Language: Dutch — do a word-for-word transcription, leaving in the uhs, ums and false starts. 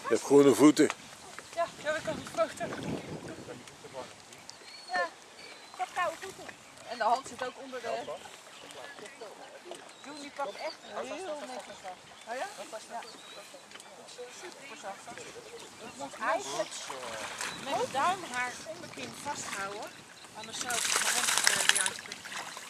Je hebt groene voeten. Ja, ja, dat kan een foto. Ja, ik heb koude voeten. En de hand zit ook onder de... Joen die pakt echt heel netjes vast. Oh ja? Ja. Super zacht. Ik moet eigenlijk met mijn duim haar onderkin vasthouden. Anders zou ik mijn hand weer aan het